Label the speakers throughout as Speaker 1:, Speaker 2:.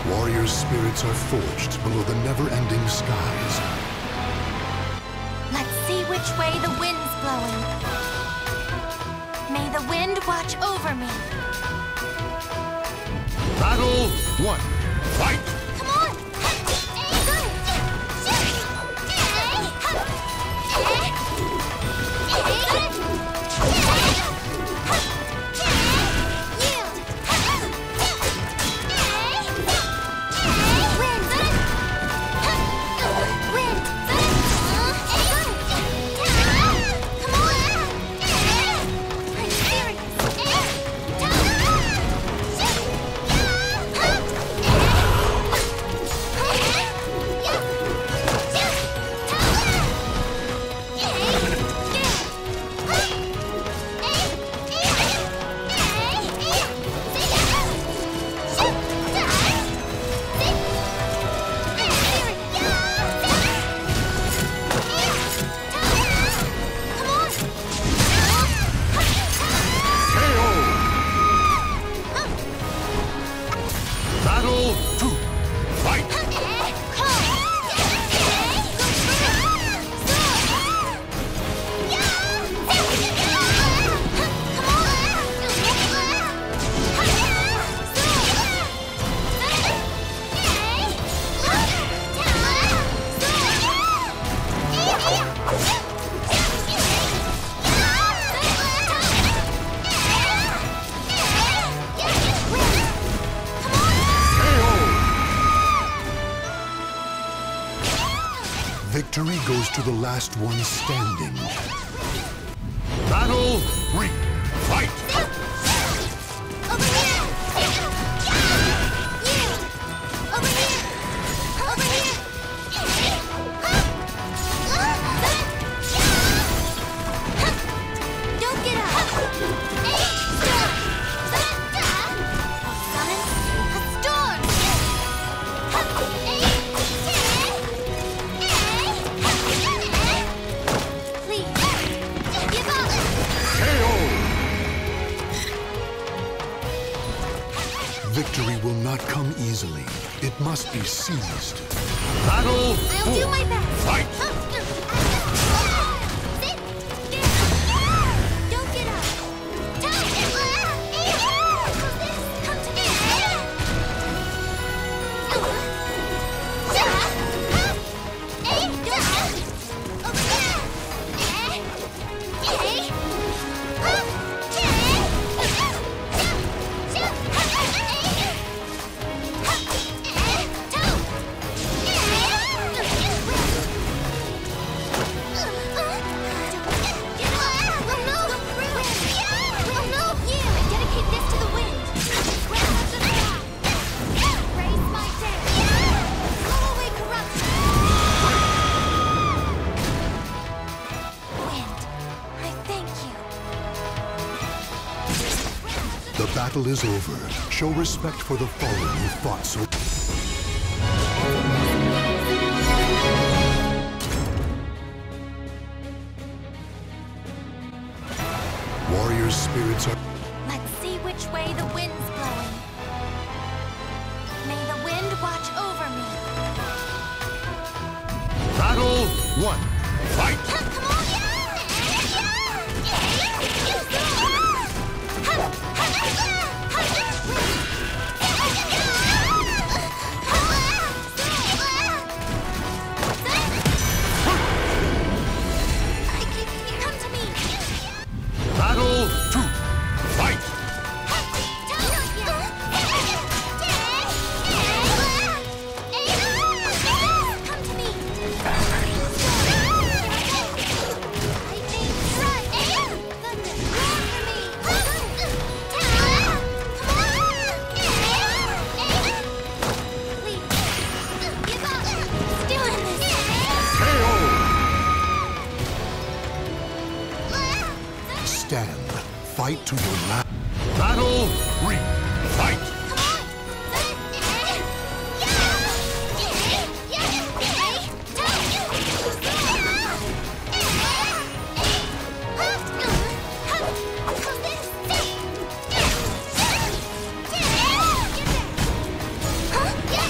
Speaker 1: Warrior spirits are forged below the never-ending skies.
Speaker 2: Let's see which way the wind's blowing. May the wind watch over me.
Speaker 1: Battle 1. Fight!
Speaker 2: Come on!
Speaker 1: Victory goes to the last one standing. Battle 3. Fight! Victory will not come easily. It must be seized. Battle 4.
Speaker 2: I'll do my best.
Speaker 1: Fight!
Speaker 2: Don't get up. Come to me.
Speaker 1: The battle is over. Show respect for the fallen who fought so. Warrior spirits are...
Speaker 2: Let's see which way the wind's blowing. May the wind watch over me.
Speaker 1: Battle 1. Fight!
Speaker 2: Come on! Come to me!
Speaker 1: Battle 2. Fight!
Speaker 2: Come to me!
Speaker 1: Stand. Fight to your last. Battle 3. Fight!
Speaker 2: Yeah!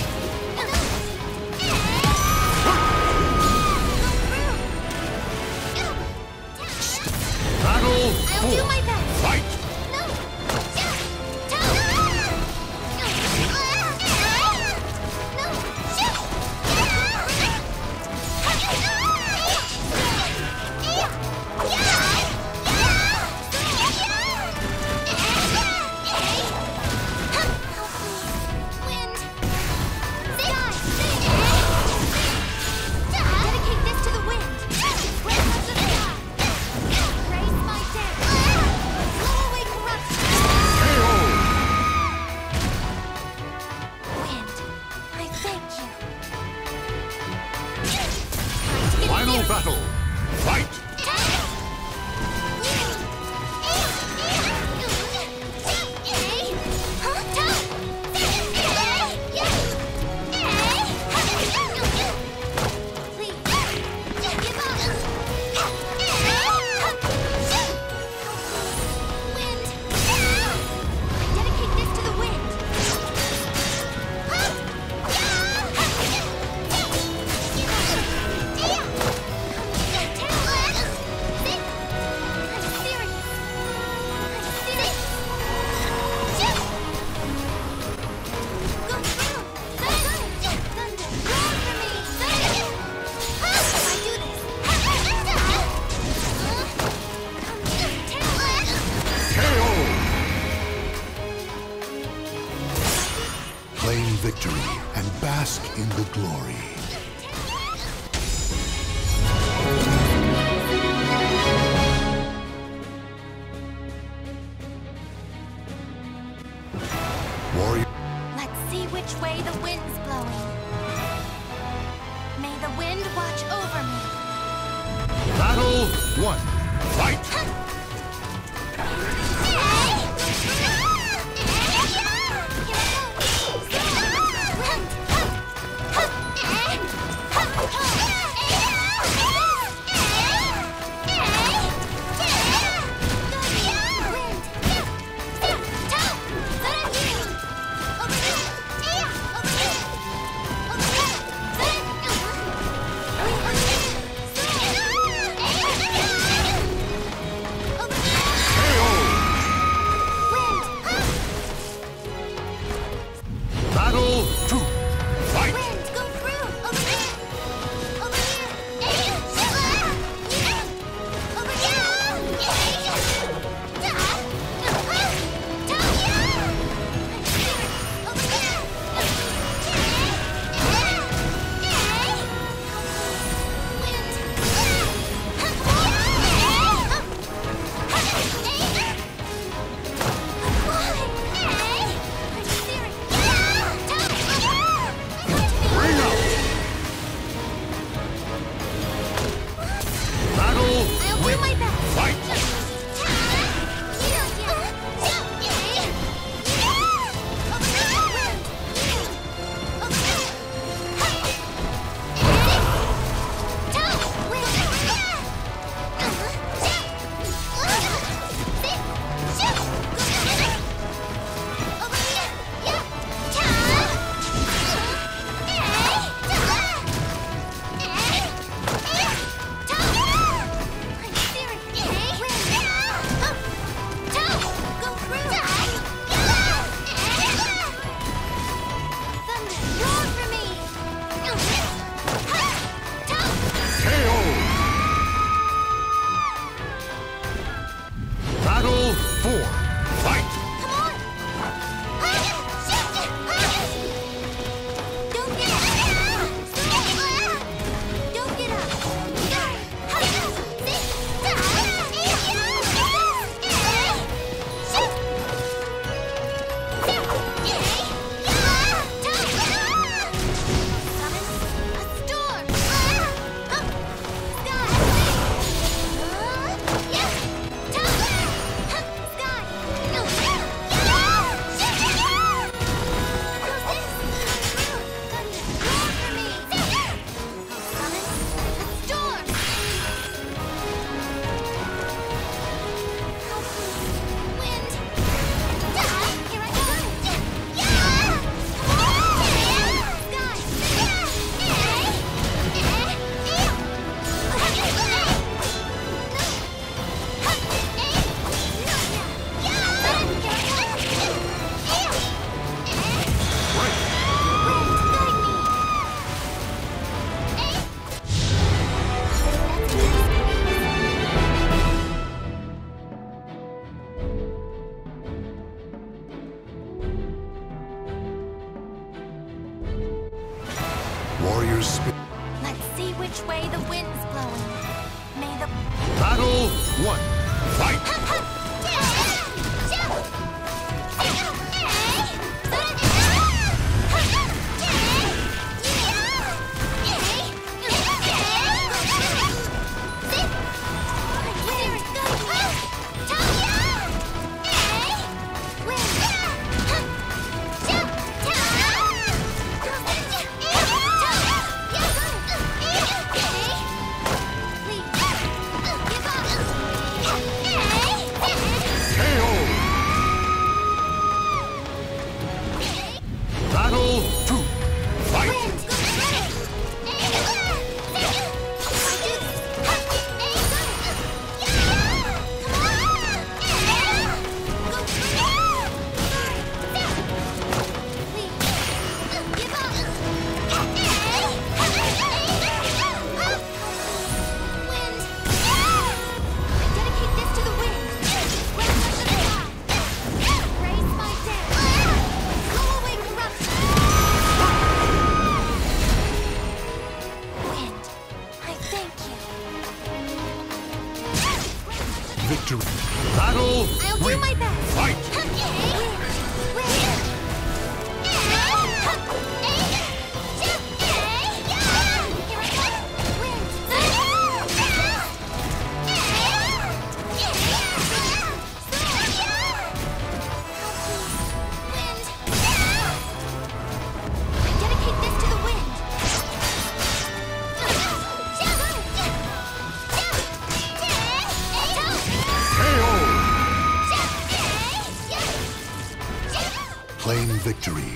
Speaker 1: Final battle. Fight! Claim victory and bask in the glory. Warrior.
Speaker 2: Let's see which way the wind's blowing. May the wind watch over me.
Speaker 1: Battle 1. Fight! Warriors spin.
Speaker 2: Let's see which way the wind's blowing. May the
Speaker 1: Battle 1. Fight! Battle 2. Fight! Victory. Battle.
Speaker 2: I'll do my best.
Speaker 1: Fight. Claim victory.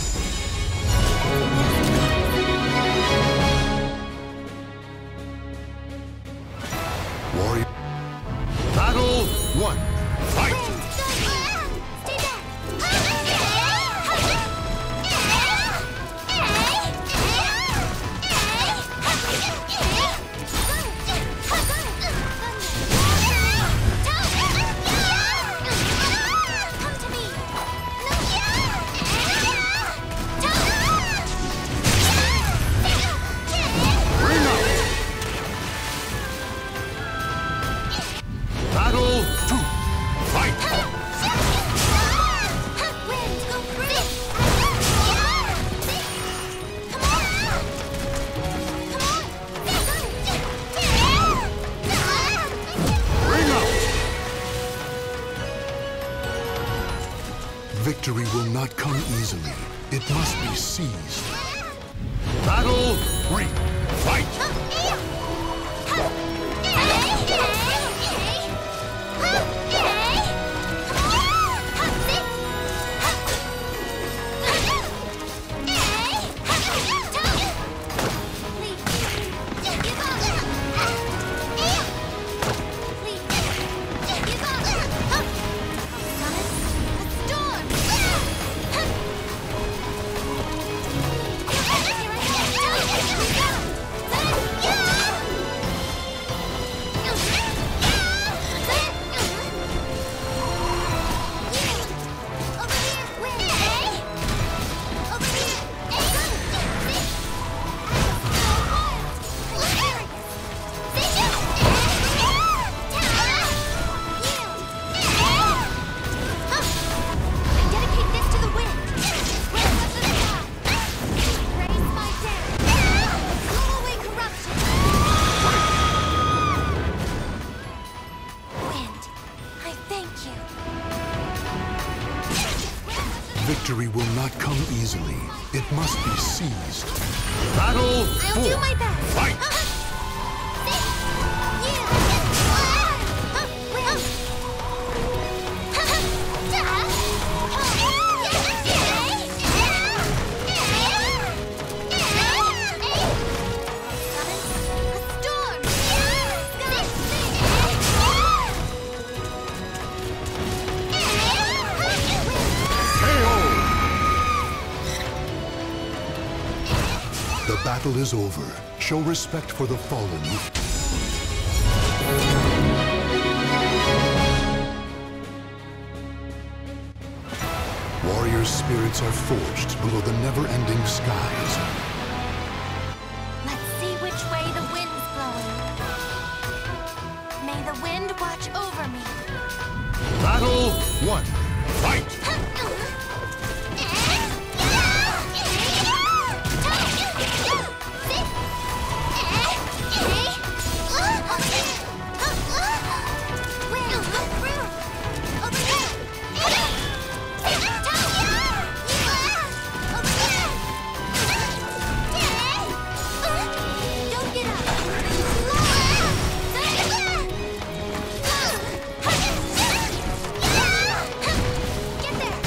Speaker 1: Warrior. Battle 1. Fight! Battle 2. Fight! Ring out! Victory will not come easily. It must be seized. Battle 3. Fight! Victory will not come easily. It must be seized. Battle 4.
Speaker 2: I'll do my best.
Speaker 1: Fight! The battle is over. Show respect for the fallen. Warrior spirits are forged below the never-ending skies.
Speaker 2: Let's see which way the wind's blowing. May the wind watch over me.
Speaker 1: Battle 1. Fight!
Speaker 2: Get there!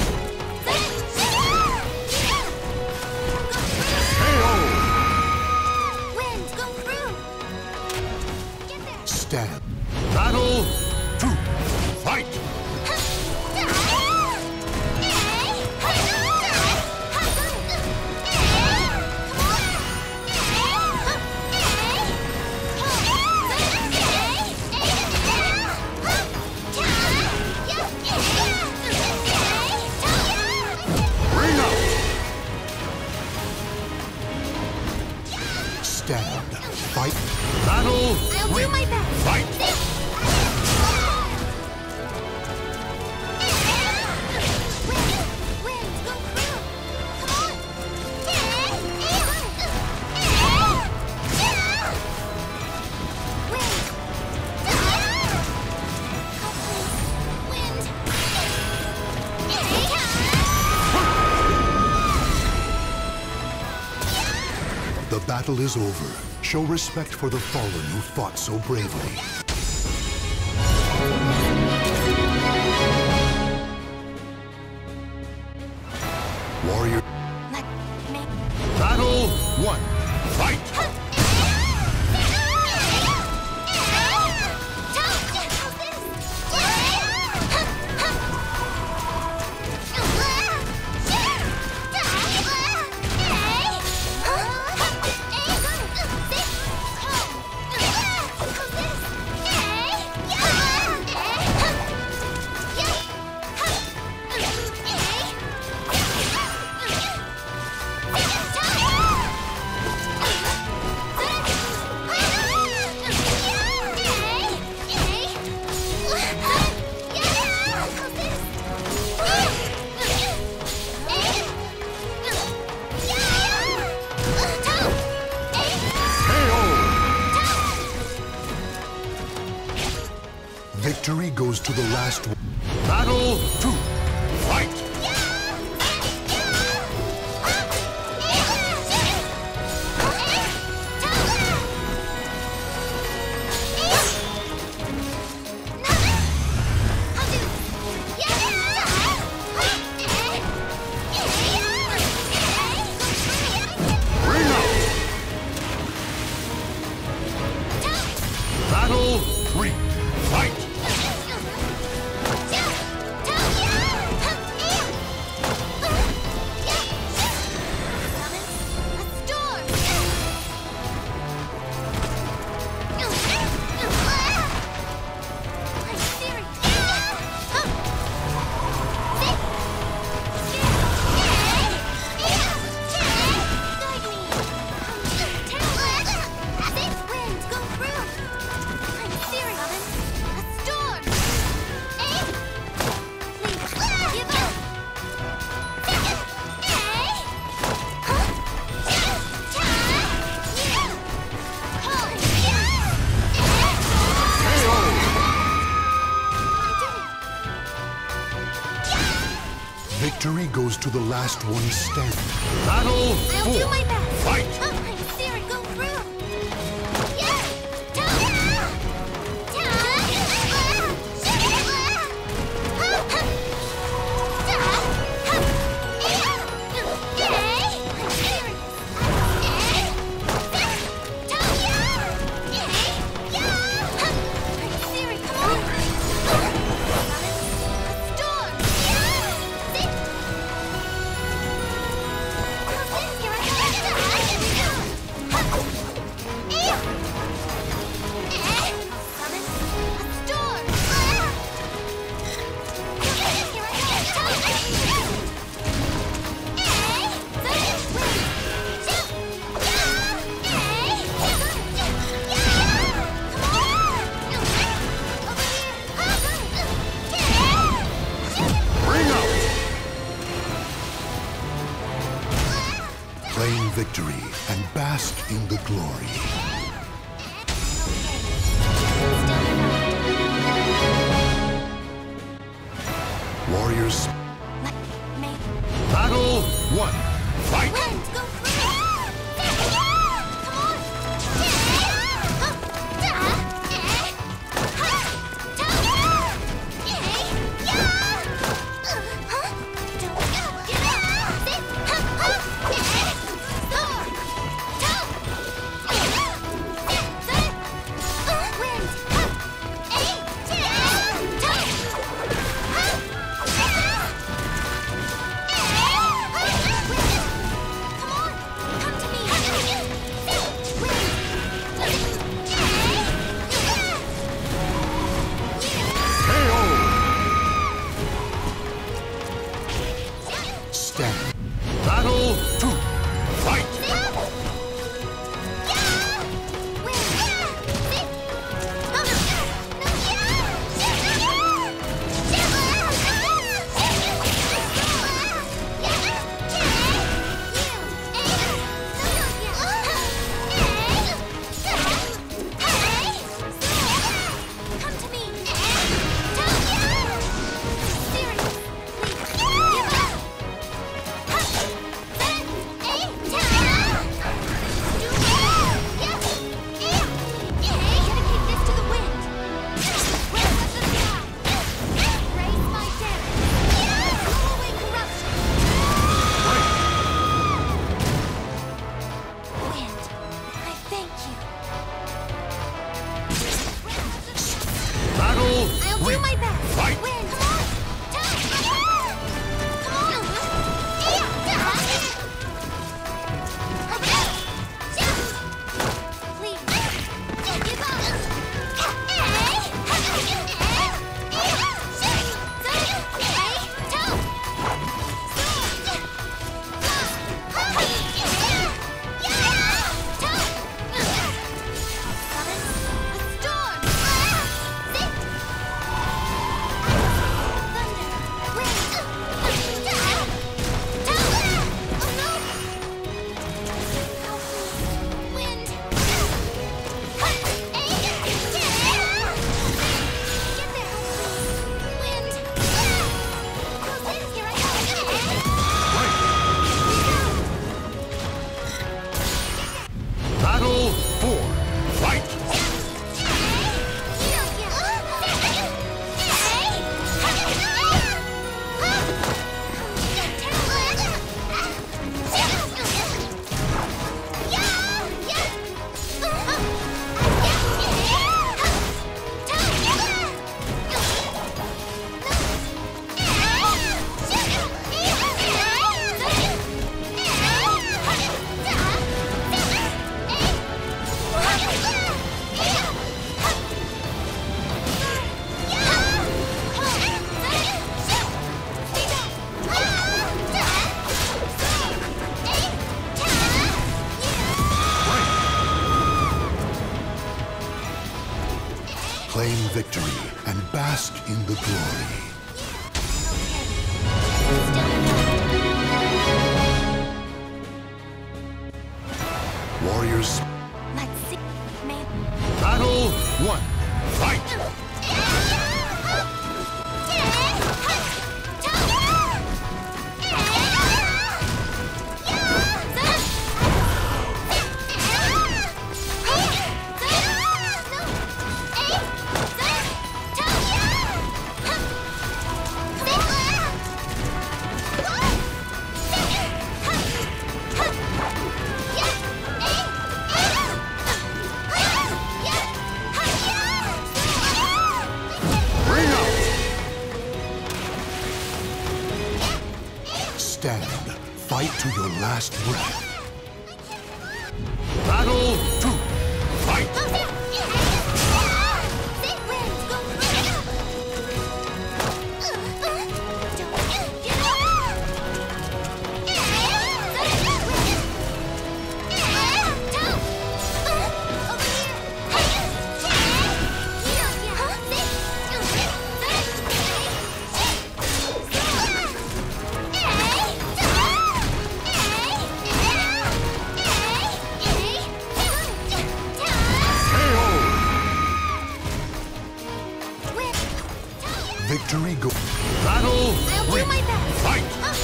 Speaker 1: stand. Fight.
Speaker 3: Battle
Speaker 2: I'll
Speaker 3: three.
Speaker 2: do my best.
Speaker 3: Fight.
Speaker 2: Wind, go through. Come on.
Speaker 1: The battle is over. Show respect for the fallen who fought so bravely. Warrior.
Speaker 2: Let me.
Speaker 3: Battle one. Fight.
Speaker 1: Victory goes to the last one.
Speaker 3: Battle two. Fight. Bring out. Battle three. Fight.
Speaker 1: Victory goes to the last one standing.
Speaker 3: Battle
Speaker 2: I'll
Speaker 3: four.
Speaker 2: do my best.
Speaker 3: Fight.
Speaker 2: I'm Siri, go through.
Speaker 1: Claim victory and bask in the glory. Warriors.
Speaker 3: Battle one. Fight.
Speaker 2: Wind, go through. Come on!
Speaker 1: Claim victory and bask in the glory. Warriors.
Speaker 2: Let's see.
Speaker 3: Battle 1. Fight!
Speaker 1: Stand. Fight to your last breath.
Speaker 3: Battle 2. Fight!
Speaker 1: Victory go.
Speaker 3: Battle
Speaker 2: I'll
Speaker 3: 3.
Speaker 2: do my best.
Speaker 3: Fight!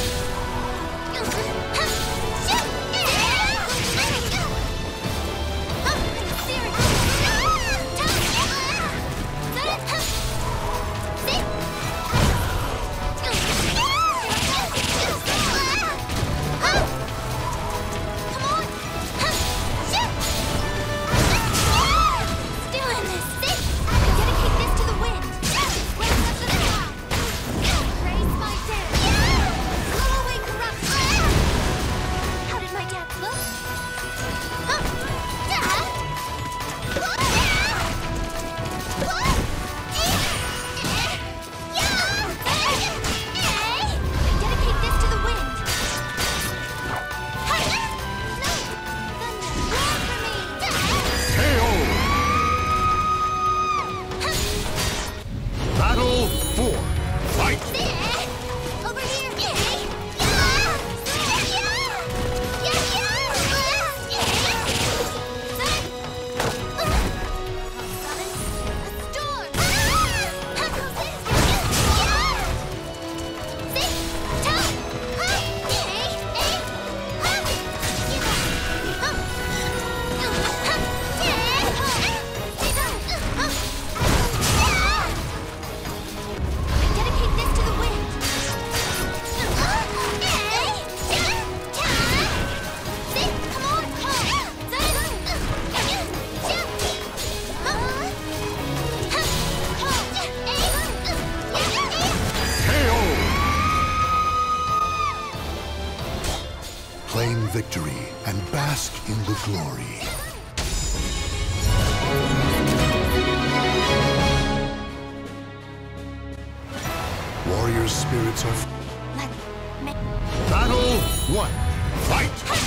Speaker 3: Battle 4. Fight!
Speaker 2: Over here!
Speaker 1: Claim victory and bask in the glory. Warrior spirits are...
Speaker 3: Battle 1. Fight!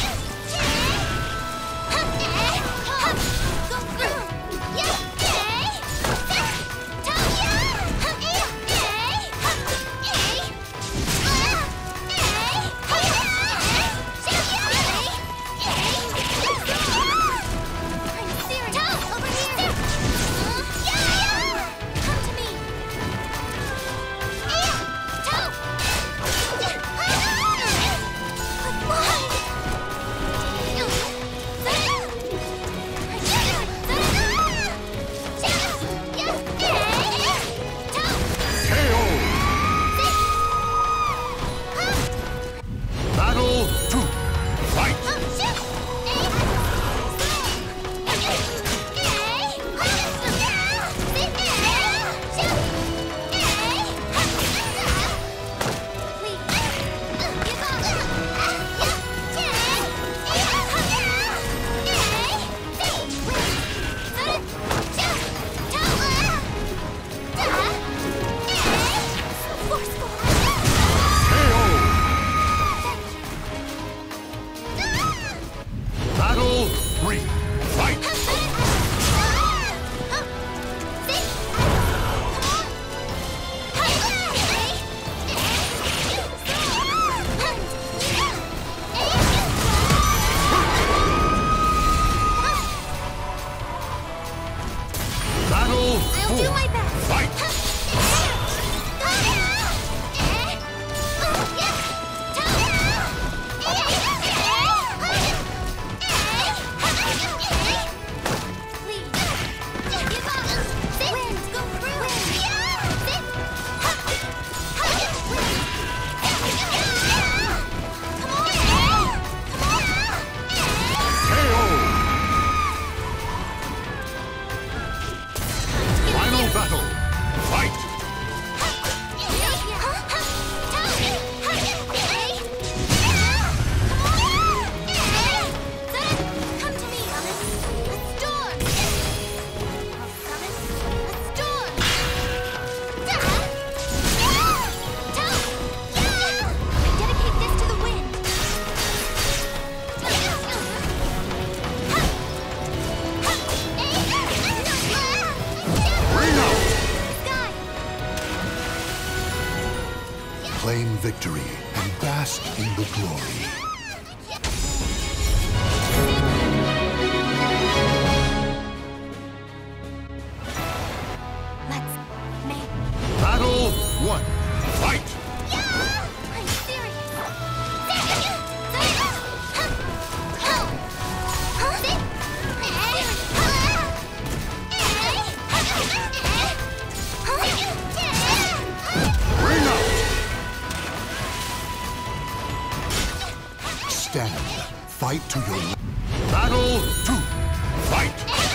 Speaker 1: Claim victory and bask in the glory.
Speaker 2: Let's make...
Speaker 3: Battle 1. Fight!
Speaker 2: I'm serious.
Speaker 3: Bring out!
Speaker 1: Stand. Fight to your...
Speaker 3: Battle 2. Fight!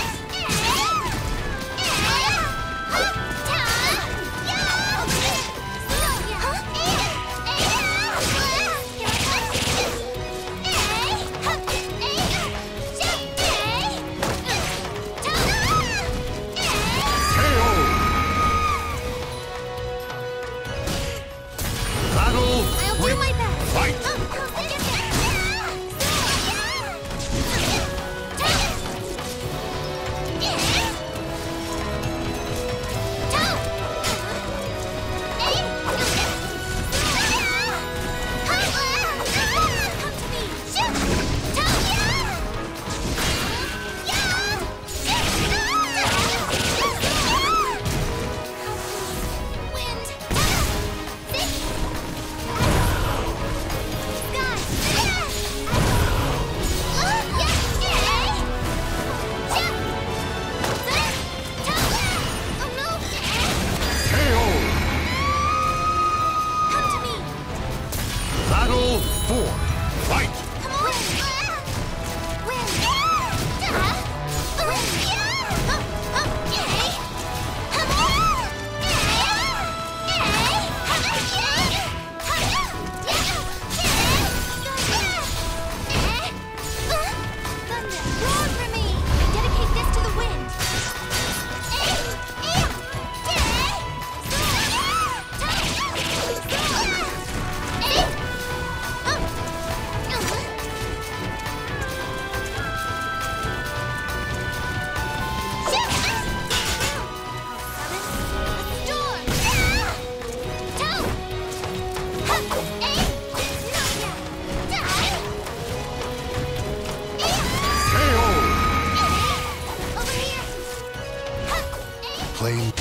Speaker 3: KO! Battle
Speaker 2: I'll do
Speaker 3: 3.
Speaker 2: my best.
Speaker 3: Fight! KO! Battle 4. Fight!
Speaker 2: Roar for me! Dedicate this to the wind!
Speaker 3: KO!
Speaker 1: Claim...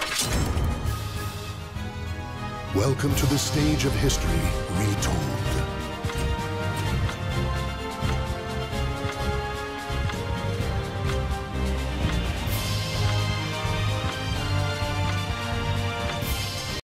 Speaker 1: Welcome to the stage of history retold.